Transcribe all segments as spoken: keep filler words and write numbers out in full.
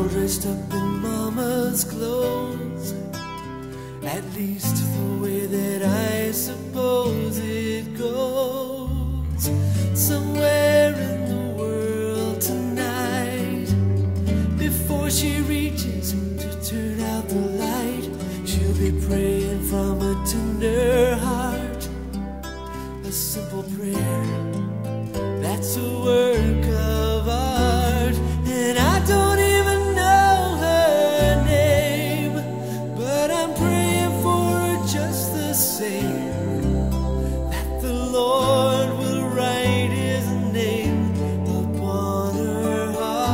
all dressed up in mama's clothes, at least the way that I suppose it goes. Somewhere in the world tonight, before she reaches to turn out the light, she'll be praying from a tender heart, a simple prayer that's a work of art. And I don't even know her name, but I'm praying for her just the same, that the Lord will write his name upon her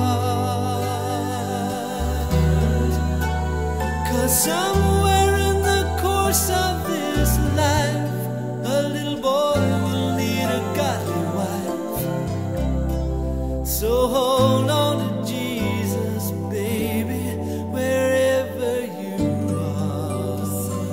heart. 'Cause somewhere in the course of this life, a little boy will need a godly wife. So hold on to Jesus, baby, wherever you are.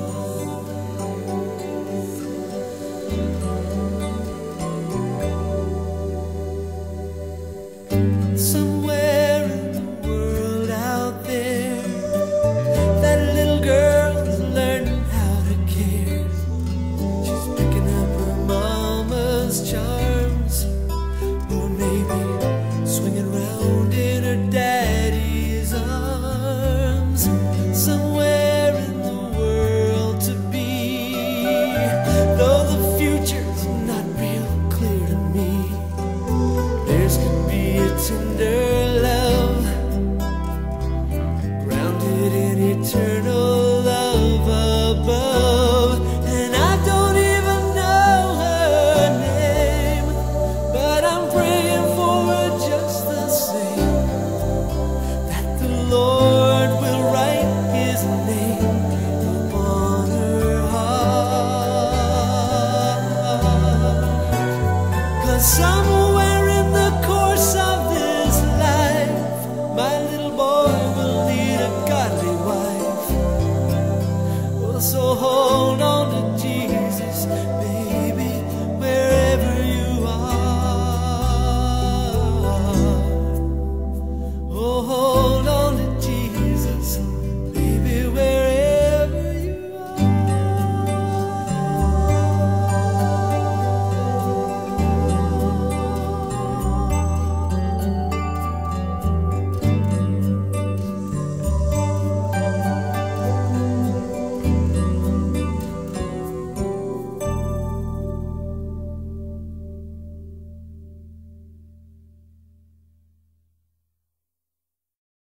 Somewhere in the world out there, that little girl is learning how to care. She's picking up her mama's charms, or maybe swinging round in her daddy's arms. Somewhere in the world to be, though the future's not real clear to me, there's gonna be a tender love, grounded in eternal love above. And I don't even know her name, but I'm praying for her just the same, that the Lord will write his name upon her heart. 'Cause somewhere in the course of this life, my little boy will need a godly wife. Well, so hold on